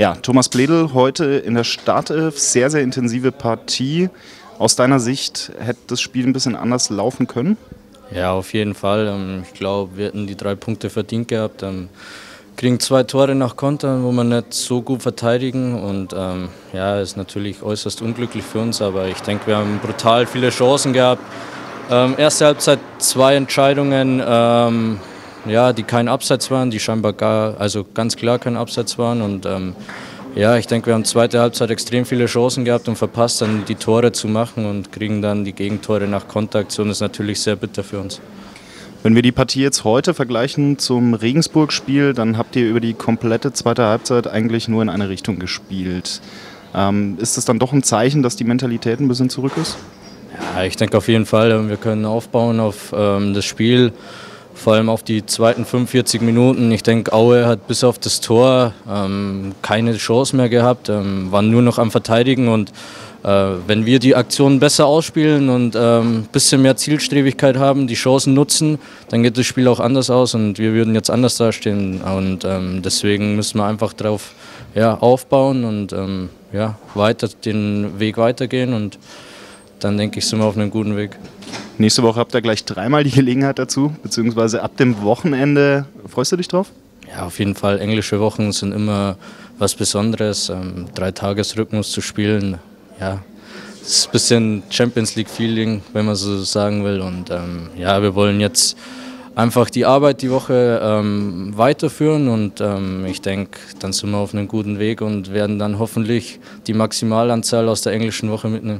Ja, Thomas Bledel heute in der Startelf, sehr, sehr intensive Partie. Aus deiner Sicht hätte das Spiel ein bisschen anders laufen können? Ja, auf jeden Fall. Ich glaube, wir hätten die 3 Punkte verdient gehabt. Kriegen 2 Tore nach Kontern, wo wir nicht so gut verteidigen. Und ja, ist natürlich äußerst unglücklich für uns, aber ich denke, wir haben brutal viele Chancen gehabt. Erste Halbzeit 2 Entscheidungen, ja, die kein Abseits waren, die scheinbar ganz klar kein Abseits waren. Und ja, ich denke, wir haben zweite Halbzeit extrem viele Chancen gehabt und verpasst, dann die Tore zu machen und kriegen dann die Gegentore nach Konteraktion. Das ist natürlich sehr bitter für uns. Wenn wir die Partie jetzt heute vergleichen zum Regensburg-Spiel, dann habt ihr über die komplette zweite Halbzeit eigentlich nur in eine Richtung gespielt. Ist das dann doch ein Zeichen, dass die Mentalität ein bisschen zurück ist? Ja, ich denke auf jeden Fall, wir können aufbauen auf das Spiel. Vor allem auf die zweiten 45 Minuten. Ich denke, Aue hat bis auf das Tor keine Chance mehr gehabt, waren nur noch am Verteidigen. Und wenn wir die Aktionen besser ausspielen und ein bisschen mehr Zielstrebigkeit haben, die Chancen nutzen, dann geht das Spiel auch anders aus und wir würden jetzt anders dastehen. Und deswegen müssen wir einfach darauf aufbauen und weiter den Weg weitergehen. Und dann denke ich, sind wir auf einem guten Weg. Nächste Woche habt ihr gleich 3-mal die Gelegenheit dazu, beziehungsweise ab dem Wochenende. Freust du dich drauf? Ja, auf jeden Fall. Englische Wochen sind immer was Besonderes. 3-Tages-Rhythmus zu spielen, ja, das ist ein bisschen Champions League-Feeling, wenn man so sagen will. Und ja, wir wollen jetzt einfach die Arbeit die Woche weiterführen und ich denke, dann sind wir auf einem guten Weg und werden dann hoffentlich die Maximalanzahl aus der englischen Woche mitnehmen.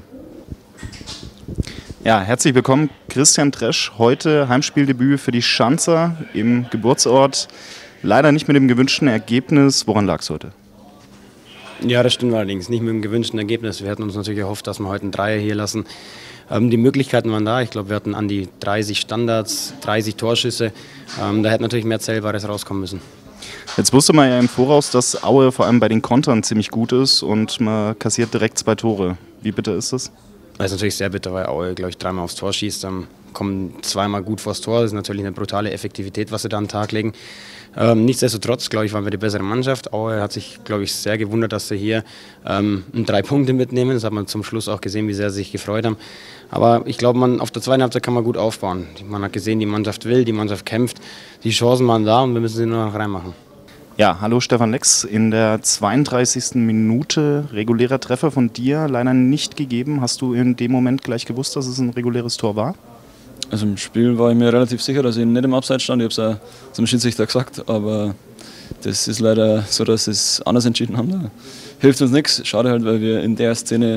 Ja, herzlich willkommen, Christian Tresch. Heute Heimspieldebüt für die Schanzer im Geburtsort. Leider nicht mit dem gewünschten Ergebnis. Woran lag es heute? Ja, das stimmt allerdings. Nicht mit dem gewünschten Ergebnis. Wir hatten uns natürlich erhofft, dass wir heute einen Dreier hier lassen. Die Möglichkeiten waren da. Ich glaube, wir hatten an die 30 Standards, 30 Torschüsse. Da hätte natürlich mehr Zählbares rauskommen müssen. Jetzt wusste man ja im Voraus, dass Aue vor allem bei den Kontern ziemlich gut ist und man kassiert direkt 2 Tore. Wie bitter ist das? Das ist natürlich sehr bitter, weil Aue, glaube ich, 3-mal aufs Tor schießt, kommen 2-mal gut vors Tor. Das ist natürlich eine brutale Effektivität, was sie da an den Tag legen. Nichtsdestotrotz, glaube ich, waren wir die bessere Mannschaft. Aue hat sich, glaube ich, sehr gewundert, dass sie hier 3 Punkte mitnehmen. Das hat man zum Schluss auch gesehen, wie sehr sie sich gefreut haben. Aber ich glaube, auf der zweiten Halbzeit kann man gut aufbauen. Man hat gesehen, die Mannschaft will, die Mannschaft kämpft. Die Chancen waren da und wir müssen sie nur noch reinmachen. Ja, hallo Stefan Lex. In der 32. Minute regulärer Treffer von dir, leider nicht gegeben. Hast du in dem Moment gleich gewusst, dass es ein reguläres Tor war? Also im Spiel war ich mir relativ sicher, dass ich nicht im Abseits stand. Ich habe es auch zum Schiedsrichter gesagt, aber das ist leider so, dass sie es anders entschieden haben. Da hilft uns nichts. Schade halt, weil wir in der Szene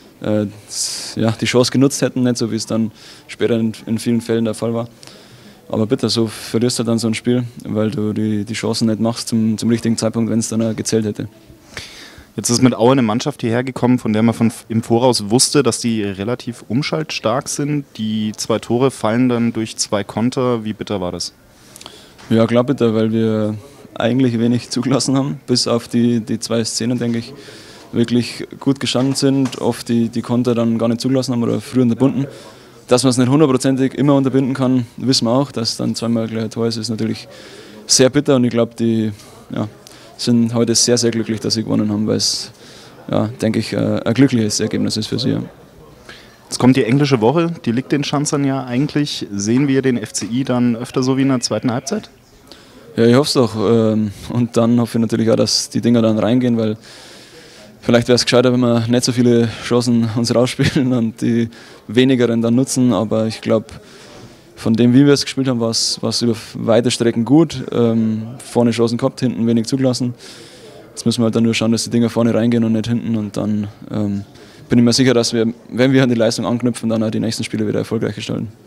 die Chance genutzt hätten, nicht so wie es dann später in vielen Fällen der Fall war. Aber bitte, so verlierst du dann so ein Spiel, weil du die Chancen nicht machst zum richtigen Zeitpunkt, wenn es dann gezählt hätte. Jetzt ist mit Aue eine Mannschaft hierher gekommen, von der man im Voraus wusste, dass die relativ umschaltstark sind. Die 2 Tore fallen dann durch 2 Konter. Wie bitter war das? Ja, klar bitter, weil wir eigentlich wenig zugelassen haben, bis auf die 2 Szenen, denke ich, wirklich gut gestanden sind, oft die Konter dann gar nicht zugelassen haben oder früh unterbunden. Dass man es nicht 100%ig immer unterbinden kann, wissen wir auch. Dass dann 2-mal gleich ein Tor ist ist sehr bitter und ich glaube, die sind heute sehr, sehr glücklich, dass sie gewonnen haben, weil es, denke ich, ein glückliches Ergebnis ist für sie. Ja. Jetzt kommt die englische Woche, die liegt den Schanzern ja eigentlich. Sehen wir den FCI dann öfter so wie in der zweiten Halbzeit? Ja, ich hoffe es doch. Und dann hoffe ich natürlich auch, dass die Dinger dann reingehen, weil vielleicht wäre es gescheiter, wenn wir nicht so viele Chancen uns rausspielen und die wenigeren dann nutzen. Aber ich glaube, von dem, wie wir es gespielt haben, war es über weite Strecken gut. Vorne Chancen gehabt, hinten wenig zugelassen. Jetzt müssen wir halt dann nur schauen, dass die Dinger vorne reingehen und nicht hinten. Und dann bin ich mir sicher, dass wir, wenn wir an die Leistung anknüpfen, dann auch die nächsten Spiele wieder erfolgreich gestalten.